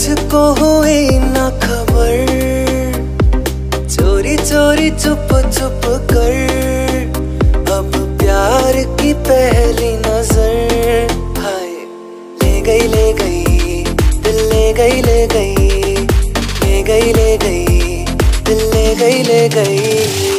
मुझको हुई ना खबर, चोरी चोरी चुप चुप कर, अब प्यार की पहली नजर। हाय ले गई दिल, ले गई ले गई, ले गई ले गई दिल, ले गई ले गई।